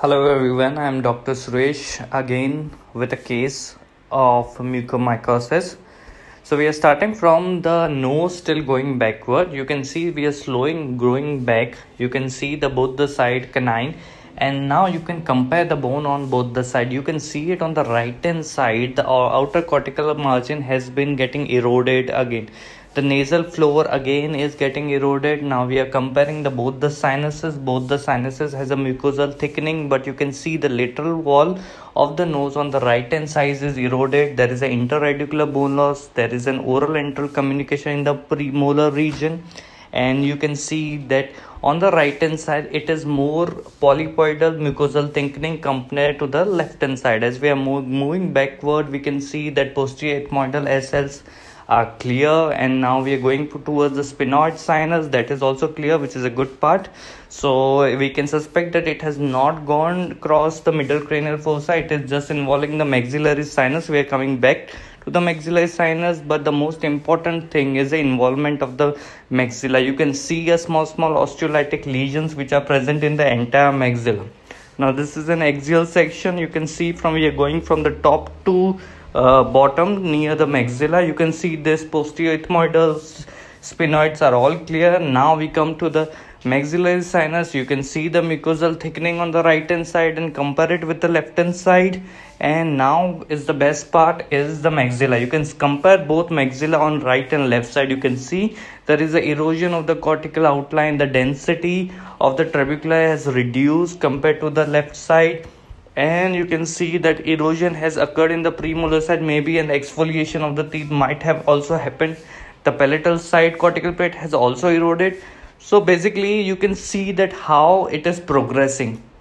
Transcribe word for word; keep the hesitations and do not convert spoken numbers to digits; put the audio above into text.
Hello everyone, I am Doctor Suresh again with a case of mucormycosis. So we are starting from the nose still going backward. You can see we are slowing growing back. You can see the both the side canine, and now you can compare the bone on both the side. You can see it on the right hand side. The outer cortical margin has been getting eroded again. The nasal floor again is getting eroded. Now we are comparing the both the sinuses. Both the sinuses has a mucosal thickening, but you can see the lateral wall of the nose on the right hand side is eroded. There is an interradicular bone loss. There is an oral enteral communication in the premolar region, and you can see that on the right hand side it is more polypoidal mucosal thickening compared to the left hand side. As we are move, moving backward, we can see that posterior ethmoidal S cells are clear, and now we are going towards the sphenoid sinus. That is also clear, which is a good part. So we can suspect that it has not gone across the middle cranial fossa. It is just involving the maxillary sinus. We are coming back to the maxillary sinus, but the most important thing is the involvement of the maxilla. You can see a small small osteolytic lesions which are present in the entire maxilla. Now this is an axial section. You can see from we are going from the top to uh, bottom near the maxilla. You can see this posterior ethmoidal sphenoids are all clear. Now we come to the maxillary sinus. You can see the mucosal thickening on the right hand side and compare it with the left hand side. And now is the best part is the maxilla. You can compare both maxilla on right and left side. You can see there is a erosion of the cortical outline. The density of the trabeculae has reduced compared to the left side, and you can see that erosion has occurred in the premolar side. Maybe an exfoliation of the teeth might have also happened. The palatal side cortical plate has also eroded. So basically you can see that how it is progressing.